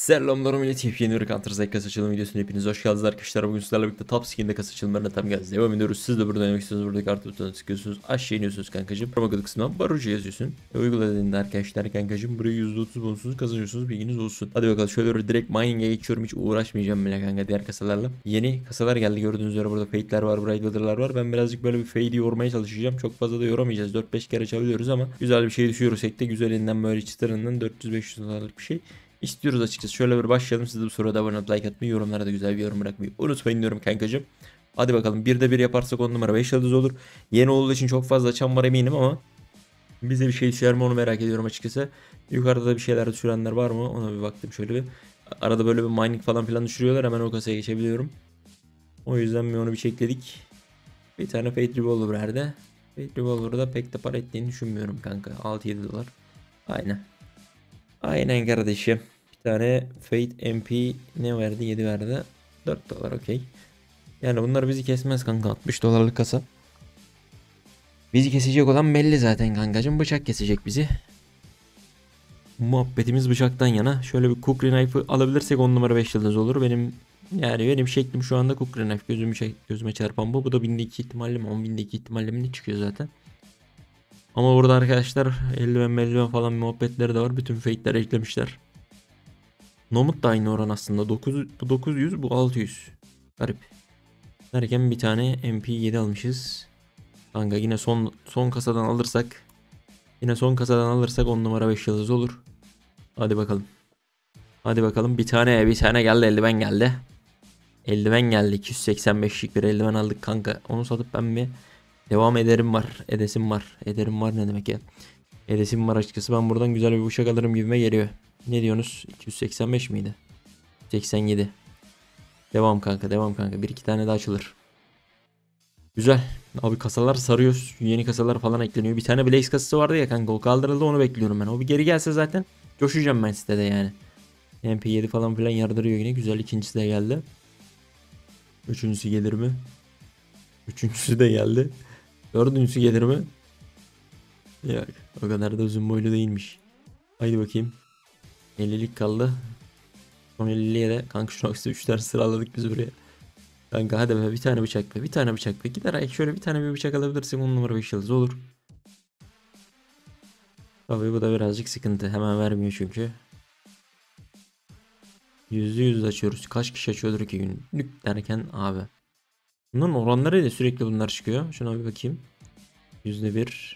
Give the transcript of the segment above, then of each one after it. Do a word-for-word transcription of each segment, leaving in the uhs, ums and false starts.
Selamlar millet, yepyeni bir Counter Strike kasa açılım videosuna hepiniz hoş geldiniz arkadaşlar. Bugün sizlerle birlikte top skin'de kasa açılımlarına tam gaz devam ediyoruz. Siz de burada denemek istiyorsanız buradaki artı butonuna tıklıyorsunuz. Aşağı iniyorsunuz kankacım. Promo kodu kısmından Barucu yazıyorsun. E, uyguladığında arkadaşlar kankacım burayı yüzde otuz bonusunuz kazanıyorsunuz, bilginiz olsun. Hadi bakalım şöyle bir direkt mining'e geçiyorum, hiç uğraşmayacağım bile kanka diğer kasalarla. Yeni kasalar geldi, gördüğünüz üzere burada fade'ler var, bright leader'lar var. Ben birazcık böyle bir fade'i yormaya çalışacağım. Çok fazla da yoramayacağız, dört beş kere çalıyoruz ama güzel bir şey düşüyoruz. Ekte güzelinden böyle çıtırından dört yüz beş yüz dolarlık bir şey İstiyoruz açıkçası. Şöyle bir başlayalım. Siz de bu soruda abone olup like atmayı, yorumlara da güzel bir yorum bırakmayı unutmayın diyorum kankacığım. Hadi bakalım. Bir de bir yaparsak on numara beş yıldız olur. Yeni olduğu için çok fazla açan var eminim ama bize bir şey düşer mi onu merak ediyorum açıkçası. Yukarıda da bir şeyler düşürenler var mı? Ona bir baktım şöyle bir. Arada böyle bir mining falan filan düşürüyorlar. Hemen o kasaya geçebiliyorum. O yüzden bir onu bir çekledik. Bir tane Fate Revolver nerede? Fate Revolver'da pek de para ettiğini düşünmüyorum kanka. altı yedi dolar. Aynen. Aynen kardeşim. Bir tane Fate M P ne verdi? yedi verdi. dört dolar okey. Yani bunlar bizi kesmez kanka. altmış dolarlık kasa. Bizi kesecek olan belli zaten kankacım. Bıçak kesecek bizi. Muhabbetimiz bıçaktan yana. Şöyle bir Kukri Knife'ı alabilirsek on numara beş yıldız olur. Benim yani benim şeklim şu anda Kukri Knife. Gözümü şey, gözüme çarpan bu. Bu da binde iki ihtimalle mi? on binde iki ihtimalle mi ne çıkıyor zaten. Ama burada arkadaşlar eldiven eldiven falan muhabbetleri de var. Bütün fake'ler eklemişler. Nomut da aynı oran aslında. dokuz, bu dokuz yüz, bu altı yüz. Garip. Derken bir tane M P yedi almışız. Kanka yine son son kasadan alırsak yine son kasadan alırsak on numara beş yıldız olur. Hadi bakalım. Hadi bakalım. Bir tane bir tane geldi, eldiven geldi. Eldiven geldi. iki yüz seksen beşlik bir eldiven aldık kanka. Onu satıp ben bir devam ederim var. Edesim var. Ederim var ne demek ya? Edesim var açıkçası. Ben buradan güzel bir bıçak alırım gibime geliyor. Ne diyorsunuz? iki yüz seksen beş miydi? seksen yedi. Devam kanka, devam kanka. Bir iki tane daha açılır. Güzel. Abi kasalar sarıyor. Yeni kasalar falan ekleniyor. Bir tane Blaze kasası vardı ya kanka. O kaldırıldı, onu bekliyorum ben. O bir geri gelse zaten coşacağım ben sitede yani. M P yedi falan filan yardırıyor yine. Güzel, ikincisi de geldi. Üçüncüsü gelir mi? Üçüncüsü de geldi. Dördüncüsü gelir mi? Ya o kadar da uzun boylu değilmiş. Haydi bakayım. ellilik kaldı. Son elliliye de kanka şu an üç tane sıraladık biz buraya. Kanka hadi be, bir tane bıçak be, bir tane bıçak be. Gider ayak şöyle bir tane bir bıçak alabilirsin, on numara beş yıldız olur. Tabii bu da birazcık sıkıntı. Hemen vermiyor çünkü. Yüzde yüz açıyoruz. Kaç kişi açıyordur iki günlük derken abi. Bunların oranları da sürekli bunlar çıkıyor. Şuna bir bakayım. Yüzde bir.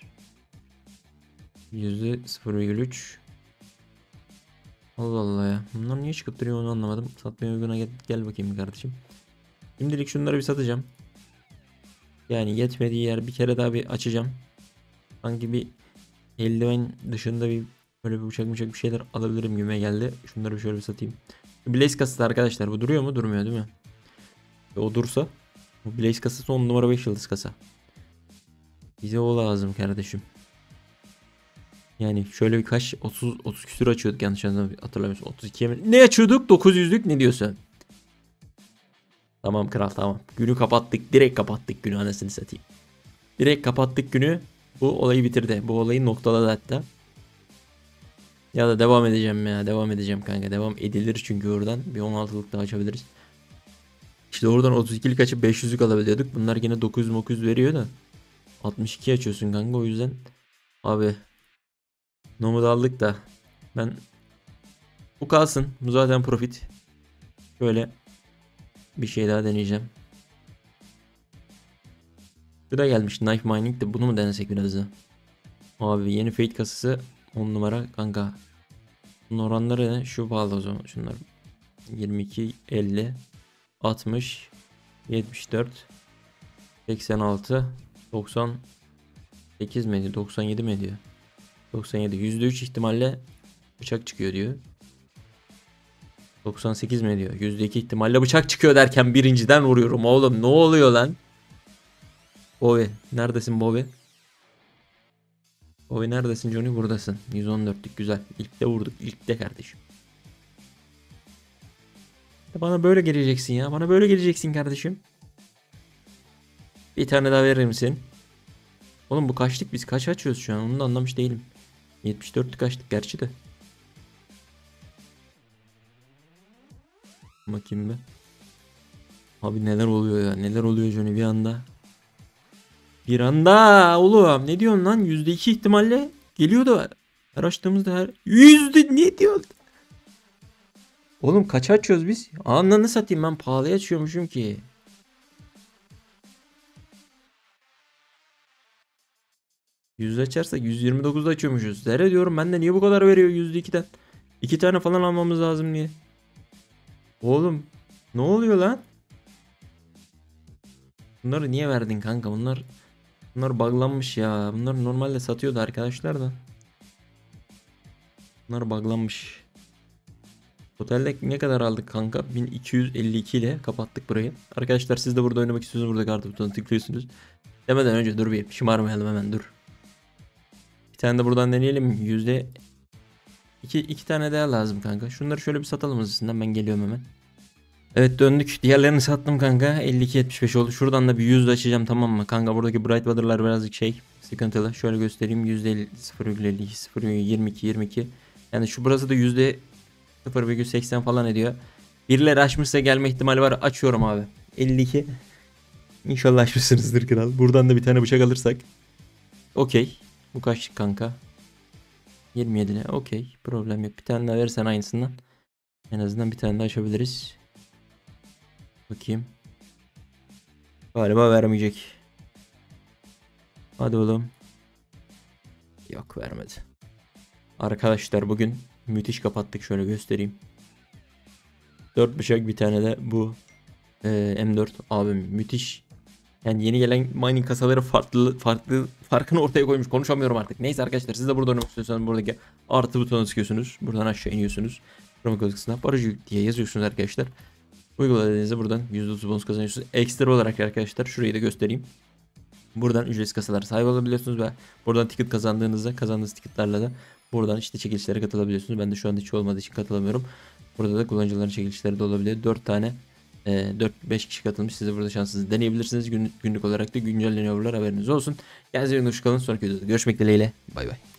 Yüzde sıfır virgül üç. Allah Allah ya. Bunlar niye çıkıp duruyor onu anlamadım. Satmaya uyguna gel, gel bakayım kardeşim. Şimdilik şunları bir satacağım. Yani yetmediği yer bir kere daha bir açacağım. Sanki bir eldiven dışında bir böyle bir bıçak bıçak bir şeyler alabilirim gibi geldi. Şunları bir şöyle bir satayım. Blaze kasası arkadaşlar, bu duruyor mu? Durmuyor değil mi? E, o dursa. Bu Blaze kasası on numara beş yıldız kasa. Bize o lazım kardeşim. Yani şöyle birkaç otuz otuz küsür açıyorduk yanlış hatırlamıyorsun. otuz ikiye mi? Ne açıyorduk? dokuz yüzlük ne diyorsun? Tamam kral, tamam. Günü kapattık. Direkt kapattık günü, anasını satayım. Direkt kapattık günü. Bu olayı bitirdi. Bu olayı noktaladı hatta. Ya da devam edeceğim ya. Devam edeceğim kanka. Devam edilir çünkü oradan. Bir on altılık daha açabiliriz. İşte oradan otuz ikilik açıp beş yüzlük alabiliyorduk. Bunlar yine dokuz yüz dokuz yüz veriyor da. altmış iki açıyorsun kanka, o yüzden. Abi. Nomad aldık da. Ben. Bu kalsın. Bu zaten profit. Böyle. Bir şey daha deneyeceğim. Bu da gelmiş. Knife Mining de, bunu mu denesek biraz da? Abi yeni Fate kasası on numara kanka. Bunun oranları ne? Şu pahalı o zaman. Şunlar yirmi iki, elli, altmış, yetmiş dört, seksen altı, doksan sekiz mi ediyor? doksan yedi mi ediyor? doksan yedi. yüzde üç ihtimalle bıçak çıkıyor diyor. doksan sekiz mi ediyor? yüzde iki ihtimalle bıçak çıkıyor derken birinciden vuruyorum oğlum. Ne oluyor lan? Bobby. Neredesin Bobby? Bobby neredesin Johnny? Buradasın. yüz on dörtlük güzel. İlk de vurduk. İlk de kardeşim. Bana böyle geleceksin ya. Bana böyle geleceksin kardeşim. Bir tane daha verir misin? Oğlum bu kaçlık, biz kaç açıyoruz şu an? Onu da anlamış değilim. yetmiş dörtlük açtık gerçi de. Bakayım bir. Abi neler oluyor ya? Neler oluyor Johnny bir anda? Bir anda oğlum ne diyorsun lan? yüzde iki ihtimalle geliyordu. Her açtığımızda her yüzde ne diyorsun? Oğlum kaç açıyoruz biz? Ananı satayım ben pahalıya açıyormuşum ki. yüz açarsak yüz yirmi dokuzda açıyormuşuz. Zerre diyorum ben de niye bu kadar veriyor yüzde ikiden? iki tane falan almamız lazım diye. Oğlum ne oluyor lan? Bunları niye verdin kanka? Bunlar bunlar buglanmış ya. Bunlar normalde satıyordu arkadaşlar da. Bunlar buglanmış. Otelde ne kadar aldık kanka? bin iki yüz elli iki ile kapattık burayı. Arkadaşlar siz de burada oynamak istiyorsanız burada kartı butonuna tıklıyorsunuz. Demeden önce dur bir şımarmayalım hemen dur. Bir tane de buradan deneyelim. Yüzde iki, iki tane daha lazım kanka. Şunları şöyle bir satalım hızlısından ben geliyorum hemen. Evet döndük. Diğerlerini sattım kanka. elli iki yetmiş beş oldu. Şuradan da bir yüz açacağım tamam mı? Kanka buradaki Bright Water'lar birazcık şey sıkıntılı. Şöyle göstereyim. yüzde sıfır virgül elli iki, sıfır virgül yirmi iki, yirmi iki. Yani şu burası da yüzde sıfır virgül seksen falan ediyor. Birileri açmışsa gelme ihtimali var. Açıyorum abi. elli iki. İnşallah açmışsınızdır kral. Buradan da bir tane bıçak alırsak. Okey. Bu kaçlık kanka? yirmi yedi ne? Okey. Problem yok. Bir tane daha verirsen aynısından. En azından bir tane daha açabiliriz. Bakayım. Galiba vermeyecek. Hadi oğlum. Yok vermedi. Arkadaşlar bugün müthiş kapattık. Şöyle göstereyim. dört bıçak bir tane de bu e, M dört abim müthiş. Yani yeni gelen mining kasaları farklı farklı farkını ortaya koymuş. Konuşamıyorum artık. Neyse arkadaşlar siz de burada oynamak istiyorsanız buradaki artı butonuna sıkıyorsunuz. Buradan aşağı iniyorsunuz. Promo kodu kısmına paracı diye yazıyorsunuz arkadaşlar. Uyguladığınızda buradan yüzde otuz bonus kazanıyorsunuz. Ekstra olarak arkadaşlar şurayı da göstereyim. Buradan ücretsiz kasalara sahip olabiliyorsunuz ve buradan ticket kazandığınızda kazandığınız ticketlerle de buradan işte çekilişlere katılabiliyorsunuz. Ben de şu anda hiç olmadığı için katılamıyorum. Burada da kullanıcıların çekilişleri de olabiliyor. dört tane dört beş kişi katılmış. Siz de burada şansınızı deneyebilirsiniz. Gün, günlük olarak da güncelleniyorlar haberiniz olsun. Kendinize iyi bakın. Sonraki videoda görüşmek dileğiyle. Bay bay.